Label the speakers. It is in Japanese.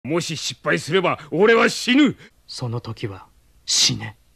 Speaker 1: もし失敗すれば俺は死ぬ。
Speaker 2: その時は死ね。